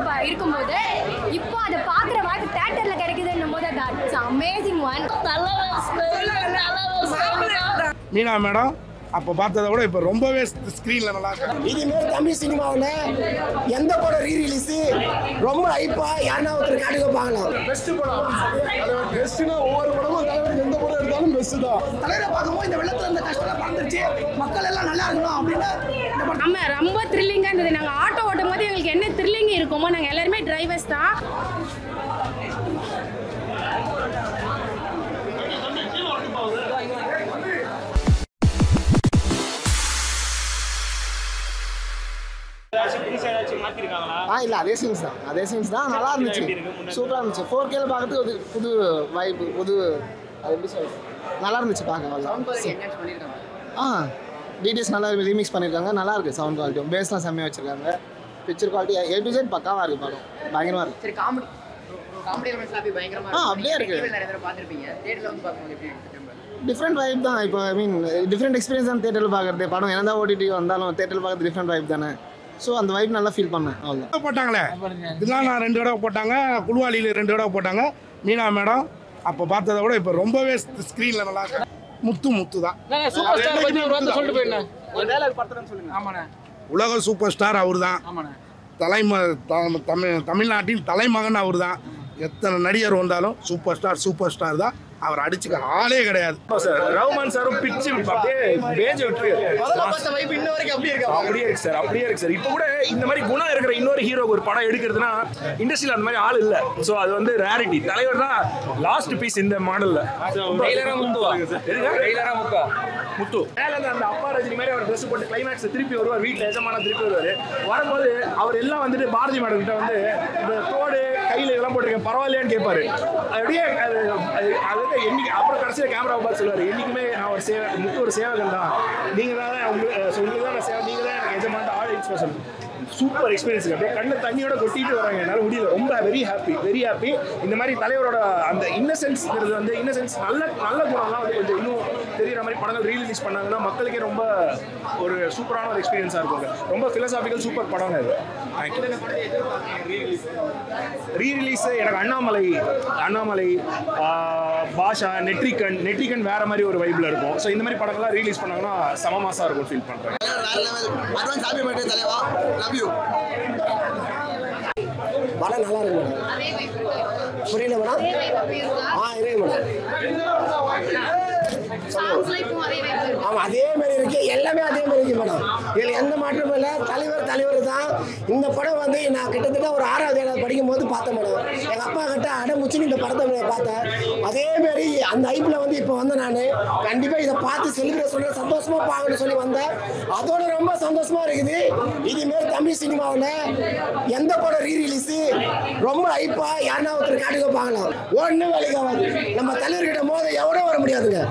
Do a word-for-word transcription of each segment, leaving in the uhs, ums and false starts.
இருக்கும்போது இப்போ அதை பார்க்குற வாய்ப்பு தியேட்டர்ல கிடைக்குதுன்னும் போது that's amazing one. Meena madam அப்போ பார்த்ததை விட இப்போ ரொம்பவே ஸ்க்ரீனில் நல்லா இருக்கு. இதுமாரி தமிழ் சினிமாவில் எந்த படம் ரீ ரிலீஸு ரொம்ப ஹைப்பா யாருன்னா ஒருத்தர் காட்டுக்க பார்க்கலாம். பெஸ்ட் படம் பெஸ்ட்னா ஒவ்வொரு படமும் தலைவர் எந்த படம் எடுத்தாலும் பெஸ்ட் தான். தலைவரை பார்க்கும்போது இந்த வெள்ளத்தில் இந்த கஷ்டம் பறந்துருச்சு, மக்கள் எல்லாம் நல்லா இருக்கணும் அப்படின்னு நம்ம ரொம்ப த்ரில்லிங்காக இருந்தது. நாங்கள் ஆட்டோ ஓட்டும் போது எங்களுக்கு என்ன த்ரில்லிங் இருக்குமோ, நாங்கள் எல்லாருமே டிரைவர்ஸ் தான். ஆ இல்லை அதே சீன்ஸ் தான் அதே சீன்ஸ் தான் நல்லா இருந்துச்சு, சூப்பராக இருந்துச்சு. ஃபோர் கேல பார்க்கறதுக்கு ஒரு புது வைப்பு, புது அது எப்படி சொல்றது, நல்லா இருந்துச்சு பார்க்க. ஆ டீடைல்ஸ் நல்லா ரீமிக்ஸ் பண்ணியிருக்காங்க, நல்லா இருக்குது. சவுண்ட் குவாலிட்டியும் பேஸ்லாம் செம்மையாக வச்சுருக்காங்க. Picture quality A to Z பக்காவாக இருக்குது, படம் பயங்கரமாக இருக்குது. சரி, காமெடி காமெடி எலிமெண்ட்ஸ்லாம் அப்படியே பயங்கரமா ஆ அப்படியே இருக்குது. நிறைய தடவை பார்த்துருப்பீங்க, தியேட்டரில் வந்து பார்க்கும்போது எப்படி இருக்கு? டிஃப்ரெண்ட் வைப் தான். இப்போ ஐ மீன் டிஃப்ரெண்ட் எக்ஸ்பீரியன்ஸ் தான் தேட்டரில் பார்க்குறது. படம் என்ன தான் ஓடிடி வந்தாலும் தேட்டரில் பார்க்குறது டிஃப்ரெண்ட் வைப் தானே. ஸோ அந்த வைப் நல்லா ஃபீல் பண்ணேன். அவ்வளோ போட்டாங்களே இதெல்லாம் நான் ரெண்டு தடவை போட்டாங்க, குழுவாளியில் ரெண்டு தடவை போட்டாங்க. மீனா மேடம் அப்போ பார்த்ததை விட இப்போ ரொம்பவே ஸ்க்ரீனில் நல்லா இருக்கு. முத்து முத்து தான் உலக சூப்பர் ஸ்டார் அவர் தான். தலைம தமிழ் தமிழ்நாட்டின் தலைமகன் அவர் தான். எத்தனை நடிகர் வந்தாலும் சூப்பர் ஸ்டார் சூப்பர் ஸ்டார் தான். அவர் அடிச்சுக்க ஆளே கிடையாது. ரவுமான் சாரும் பிச்சு அப்படியே பேஜ் விட்டு அப்படியே இருக்கு சார், அப்படியே இருக்கு சார். இப்போ கூட இந்த மாதிரி குணம் இருக்கிற இன்னொரு ஹீரோ ஒரு படம் எடுக்கிறதுனா இண்டஸ்ட்ரியில் அந்த மாதிரி ஆள் இல்லை. ஸோ அது வந்து ரேரிட்டி. தலைவர் தான் லாஸ்ட் பீஸ் இந்த மாடல்ல. முத்து அந்த அப்பா ரஜினி மாதிரி அவர் ட்ரெஸ் போட்டு கிளைமேக்ஸ் திருப்பி வருவார், வீட்டில் எஜமான திருப்பி வருவார். வரும்போது அவர் எல்லாம் வந்துட்டு பாரதி மேடம் கிட்ட வந்து இந்த தோடு கையில் இதெல்லாம் போட்டிருக்கேன் பரவாயில்லையான்னு கேட்பாரு. அப்படியே அது அது என்னைக்கு அப்புறம் கடைசியில் கேமராவை பார்த்து சொல்லுவார், என்றைக்குமே நான் ஒரு சேவை முத்து ஒரு சேவகன் தான், நீங்கள் தான் உங்களுக்கு உங்களுக்கு தான் நான் சேவை, நீங்கள் தான் எனக்கு எஜமான ஆள் எக்ஸ்பிரஷன். Super experience. அப்படியே கண்ணு தண்ணியோட கொட்டிட்டு வராங்க, என்னால் முடியல. ரொம்ப வெரி ஹாப்பி வெரி ஹாப்பி. இந்த மாதிரி தலைவரோட அந்த இன்னசென்ஸ்ங்கிறது வந்து இன்னசென்ஸ் நல்ல நல்ல குணம்லாம் வந்து கொஞ்சம் இன்னும் தெரியுற மாதிரி படங்கள் ரீ ரிலீஸ் பண்ணாங்கன்னா மக்களுக்கே ரொம்ப ஒரு சூப்பரான ஒரு எக்ஸ்பீரியன்ஸாக இருக்குங்க. ரொம்ப ஃபிலசாபிக்கல் சூப்பர் படம் அது. ரீ ரிலீஸ் எனக்கு அண்ணாமலை அண்ணாமலை பாஷா நெட்ரிகன் நெட்ரிகன் வேற மாதிரி ஒரு வைப்ல இருக்கும். ஸோ இந்த மாதிரி படங்கள்லாம் ரீலீஸ் பண்ணாங்கன்னா சம மாசா இருக்கும் ஃபீல் பண்ணுறேன். படம் நல்லா இருக்கு மேடம். புரியல மேடம்? ஆ இருக்கு மேடம். ஆமாம் அதே மாதிரி இருக்கு, எல்லாமே அதே மாதிரி இருக்கு மேடம். இதில் எந்த மாற்றமும் இல்லை. தலைவர் தலைவர் தான். இந்த படம் வந்து நான் கிட்டத்தட்ட ஒரு ஆறாவது ஏழாவது படிக்கும் போது பார்த்தேன் மேடம். எங்கள் அப்பா கிட்ட அடமுச்சுன்னு இந்த படத்தை பார்த்தேன். அதே மாதிரி அந்த ஐப்பில் வந்து இப்போ வந்து நான் கண்டிப்பாக இதை பார்த்து செலிப்ரேட் சொல்ல சந்தோஷமாக பார்க்கணும்னு சொல்லி வந்தேன். அதோட ரொம்ப சந்தோஷமாக இருக்குது. இதுமாரி தமிழ் சினிமாவில் எந்த படம் ரீ ரிலீஸு ரொம்ப ஹைப்பா யாருன்னா ஒருத்தர் காட்டுக்க பார்க்கலாம். ஒன்றும் வேலைக்கு ஆகாது. நம்ம தலைவர்கிட்ட மோத எவ்வளோ வர முடியாதுங்க.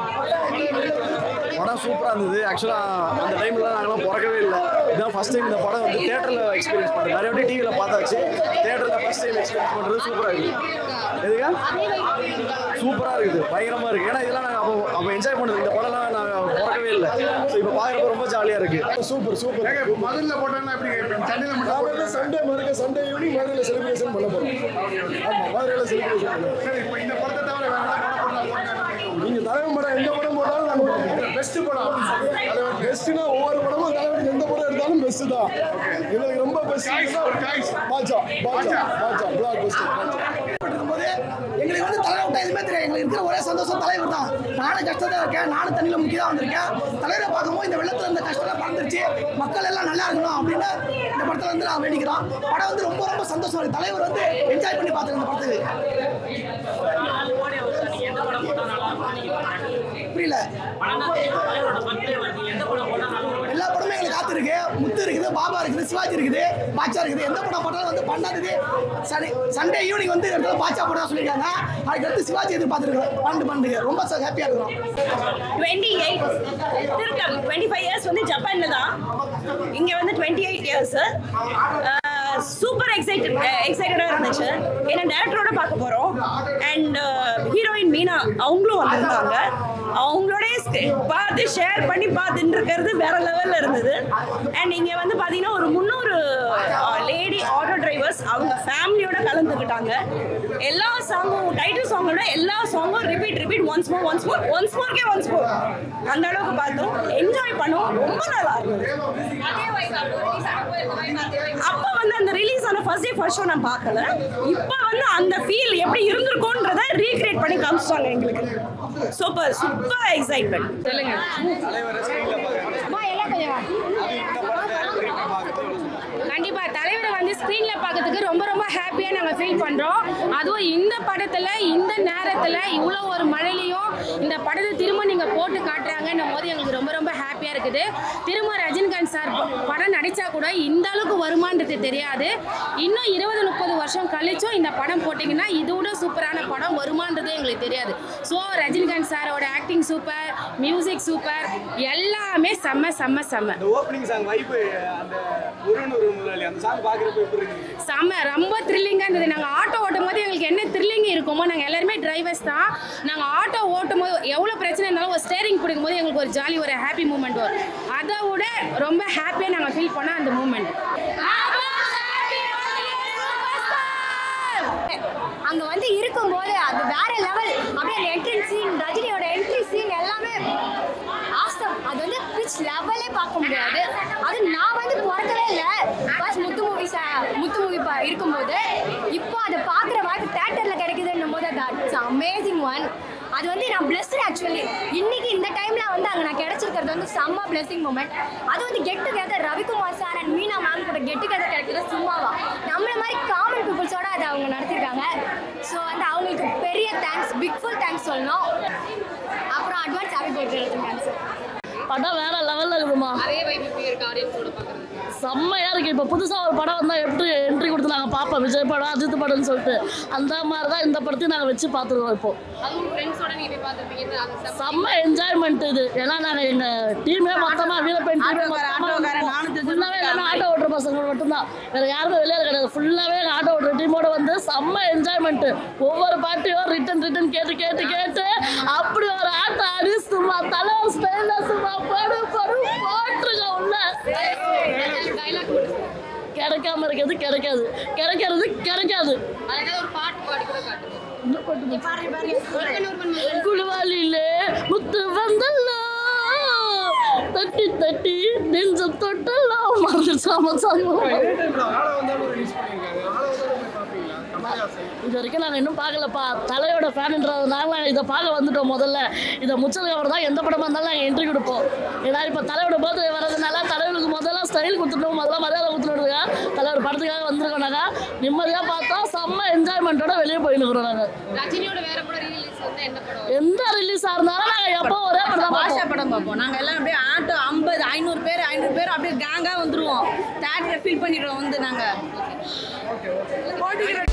படம் சூப்பராக இருந்தது. ஆக்சுவலாக அந்த டைமில் நாங்களாம் பிறக்கவே இல்லை. இதுதான் ஃபஸ்ட் டைம் இந்த படம் வந்து தேட்டரில் எக்ஸ்பீரியன்ஸ் பண்ணுறது. நிறைய வாட்டி டிவியில் பார்த்தாச்சு, தேட்டரில் ஃபஸ்ட் டைம் எக்ஸ்பீரியன்ஸ் பண்ணுறது சூப்பராக இருக்குது. எதுக்கா சூப்பராக இருக்குது, பயங்கரமாக இருக்குது. ஏன்னா இதெல்லாம் நாங்கள் அப்போ அப்போ என்ஜாய் பண்ணுறது. இந்த படம்லாம் நாங்கள் பிறக்கவே இல்லை. ஸோ இப்போ பார்க்குறப்ப ரொம்ப ஜாலியாக இருக்குது. Super super. மதுரில் போட்டோம்னா எப்படி சண்டே சண்டே மறுக்க சண்டே ஈவினிங் மதுரையில் செலிப்ரேஷன் பண்ண போகிறோம். ஆமாம் மதுரையில் செலிப்ரேஷன் பண்ணுவோம். இப்போ இந்த படத்தை தவிர வேற நீங்கள் தலைவன் படம் எந்த படம் போட்டாலும் நாங்கள் போடுவோம். பெஸ்ட் படம் பெஸ்ட்னா ஒவ்வொரு படமும் தலைவருக்கு எந்த படம் எடுத்தாலும் பெஸ்ட் தான். எங்களுக்கு ரொம்ப பெஸ்ட் பாஜா பாஜா பாஜா பிளாக் பெஸ்ட் போது எங்களுக்கு வந்து தலைவர் விட்டா எதுவுமே தெரியாது. எங்களுக்கு இருக்கிற ஒரே சந்தோஷம் தலைவர் தான். நானும் கஷ்டத்தான் இருக்கேன், நானும் தண்ணியில் முக்கி தான் வந்திருக்கேன். தலைவரை பார்க்கும்போது இந்த வெள்ளத்தில் இந்த கஷ்டம் பறந்துருச்சு, மக்கள் எல்லாம் நல்லா இருக்கணும் அப்படின்னு இந்த படத்தில் வந்து நான் வேண்டிக்கிறோம். படம் வந்து ரொம்ப ரொம்ப சந்தோஷம் இருக்குது. தலைவர் வந்து என்ஜாய் பண்ணி பார்த்துருக்கேன் இந்த படத்துக்கு. புரியல? எல்லா படமும் எங்களுக்கு காத்து இருக்கு. முத்து இருக்குது, பாபா இருக்குது, சிவாஜி இருக்குது, பாட்சா இருக்குது. எந்த படம் போட்டாலும் வந்து பண்ணாதது சண்டே சண்டே ஈவினிங் வந்து இடத்துல பாட்சா போட்டா சொல்லியிருக்காங்க. அதுக்கடுத்து சிவாஜி எதிர்பார்த்துருக்கோம். பன்னெண்டு பன்னெண்டு ரொம்ப ஹாப்பியாக இருக்கிறோம். டுவெண்ட்டி எயிட் திருக்கம் டுவெண்ட்டி ஃபைவ் இயர்ஸ் வந்து ஜப்பான்ல தான். இங்கே வந்து twenty eight years super excited எக்ஸைட்டடாக இருந்துச்சு. ஏன்னா டேரக்டரோட பார்க்க போகிறோம். அண்ட் ஹீரோயின் மீனா அவங்களும் வந்திருந்தாங்க. அவங்களோட பார்த்து ஷேர் பண்ணி பார்த்துட்டு இருக்கிறது வேற லெவலில் இருந்தது. அண்ட் இங்கே வந்து பார்த்தீங்கன்னா ஒரு முந்நூறு லேடி ஆட்டோ டிரைவர்ஸ் அவங்க ஃபேமிலியோட கலந்துக்கிட்டாங்க. எல்லா சாங்கும் டைட்டில் சாங்கோட எல்லா சாங்கும் repeat repeat once more once more once மோர்க்கே ஒன்ஸ் மோர் அந்த அளவுக்கு பார்த்தோம். என்ஜாய் பண்ணோம். ரொம்ப நல்லா இருந்தது. அப்போ வந்து அந்த ரிலீஸ் ஆன ஃபர்ஸ்ட் டே ஃபர்ஸ்ட் ஷோ நான் பார்க்கல. இப்போ வந்து அந்த ஃபீல் எப்படி இருந்திருக்கும்ன்றத ரீக்ரியேட் பண்ணி காமிச்சிட்டாங்க எங்களுக்கு. Super super excitement. சொல்லுங்க. கண்டிப்பா தலைவரை வந்து ஸ்க்ரீன்ல பார்க்கறதுக்கு ரொம்ப ரொம்ப ஹாப்பியா நாங்க ஃபீல் பண்றோம். அதுவும் இந்த படத்துல இந்த நேரத்துல இவ்வளவு ஒரு மழையிலையும் இந்த படத்தை திரும்ப நீங்க போட்டு காட்டுறாங்கன்னும் போது எங்களுக்கு ரொம்ப ரொம்ப ஹாப்பியா இருக்குது. திரும்ப ரஜினிகாந்த் சார் படம் நடிச்சா கூட இந்த அளவுக்கு வருமானது தெரியாது. இன்னும் இருபது முப்பது வருஷம் கழிச்சும் இந்த படம் போட்டீங்கன்னா இதோட சூப்பரான படம் வருமானது எங்களுக்கு தெரியாது. ஸோ ரஜினிகாந்த் சாரோட ஆக்டிங் சூப்பர், மியூசிக் சூப்பர், எல்லாமே செம்ம செம்ம செம்ம. ஓப்பனிங் சாங் வைப் அந்த ஒருவன் ஒரு முதலாளி அந்த சாங் பார்க்குறப்ப எப்படி இருக்கு? செம்ம ரொம்ப த்ரில்லிங்காக இருந்தது. நாங்கள் ஆட்டோ ஓட்டும் போது எங்களுக்கு என்ன த்ரில்லிங் இருக்குமோ, நாங்கள் எல்லாருமே டிரைவர்ஸ் தான். நாங்கள் ஆட்டோ ஓட்டும் போது எவ்வளோ பிரச்சனை இருந்தாலும் ஒரு ஸ்டேரிங் பிடிக்கும் போது எங்களுக்கு ஒரு ஜாலி ஒரு ஹாப்பி மூமெண்ட் வரும். அதை விட ரொம்ப ஹாப்பியாக நாங்கள் ஃபீல் பண்ணோம் அந்த மூமெண்ட். அங்க வந்து இருக்கும்போது அது வேற லெவல். அப்படியே அந்த என்ட்ரி சீன், ரஜினியோட என்ட்ரி சீன் எல்லாமே ஆசம். அது வந்து பிச் லெவலே பார்க்க முடியாது. அது நான் வந்து பிறக்கவே இல்லை first Muthu movie Muthu movie இருக்கும்போது. இப்போ அதை பார்க்குற வாய்ப்பு தேட்டரில் கிடைக்குதுன்னும் போது தட்ஸ் அமேசிங் ஒன். அது வந்து நான் பிளஸ்ட் ஆக்சுவலி. இன்னைக்கு இந்த டைம்ல வந்து அங்கே நான் கிடைச்சிருக்கிறது வந்து செம்ம பிளஸிங் மூமெண்ட். அது வந்து get together Ravikumar sir and Meena ma'am கூட கெட் டுகெதர் கிடைக்கிறது சும்மாவா. நம்மள மாதிரி காமன் பீப்புள்ஸோட அதை அவங்க நடத்திருக்காங்க. ஸோ வந்து அவங்களுக்கு பெரிய தேங்க்ஸ், பிக் ஃபுல் தேங்க்ஸ் சொல்லணும். அப்புறம் advance happy birthday Rajinikanth sir. படம் வேற லெவலில் இருக்குமா? அதே வைப் இப்போ இருக்கு ஆடியன்ஸோட பார்க்குறது செம்மையாக இருக்குது. இப்போ புதுசாக ஒரு படம் வந்தால் எப்படி என்ட்ரி கொடுத்து நாங்கள் பார்ப்போம், விஜய் படம் அஜித் படம்னு சொல்லிட்டு அந்த மாதிரி தான் இந்த படத்தையும் நாங்கள் வச்சு பார்த்துருக்கோம். இப்போ அதுவும் ஃப்ரெண்ட்ஸோட நீங்கள் போய் பார்த்துருப்பீங்க. செம்ம என்ஜாய்மெண்ட் இது. ஏன்னா நாங்கள் எங்கள் டீமே மொத்தமாக வீரப்பெண் டீமே ஃபுல்லாகவே எல்லாமே ஆட்டோ ஓட்டுற பசங்க மட்டும்தான், வேறு யாருமே வெளியே கிடையாது. ஃபுல்லாகவே எங்கள் ஆட்டோ ஓட்டுற டீமோட வந்து செம்ம என்ஜாய்மெண்ட்டு. ஒவ்வொரு பாட்டையும் ரிட்டன் ரிட்டன் கேட்டு கேட்டு கேட்டு அப்படி ஒரு ஆட்டோ ஆடி சும்மா தலை ஸ்டைலாக சும்மா படு படு போட்டுருங்க உள்ள. கிடைக்காம இருக்கிறது கிடைக்காது, கிடைக்கிறது கிடைக்காது. குழுவாளியிலே முத்து வந்தல்லோ தட்டி தட்டி நெஞ்சம் தொட்டெல்லாம் மறந்துச்சாம. இது வரைக்கும் நாங்கள் இன்னும் பார்க்கலப்பா. தலையோட ஃபேனுன்றதுனால நாங்கள் இதை பார்க்க வந்துட்டோம். முதல்ல இதை முச்சதுக்கு அப்புறம் தான் எந்த படமாக இருந்தாலும் நாங்கள் என்ட்ரி கொடுப்போம். ஏன்னா இப்போ தலையோட பர்த்டே வர்றதுனால தலைவருக்கு முதல்ல ஸ்டைல் கொடுத்துட்டோம், முதல்ல மரியாதை கொடுத்துடுங்க. தலைவர் படத்துக்காக வந்திருக்கோம். நாங்கள் நிம்மதியாக பார்த்தா செம்ம என்ஜாய்மெண்ட்டோட வெளியே போயின்னுக்குறோம். நாங்கள் ரஜினியோட வேற படம் ரிலீஸ் வந்து என்ன படம்? எந்த ரிலீஸாக இருந்தாலும் நாங்கள் எப்போ ஒரே படம் பாஷா படம் பார்ப்போம். நாங்கள் எல்லாம் அப்படியே ஆட்டோ ஐம்பது ஐநூறு பேர் ஐநூறு பேர் அப்படியே கேங்காக வந்துடுவோம். தேட்டரை ஃபீல் பண்ணிடுறோம் வந்து நாங்கள் போட்டிக்கிற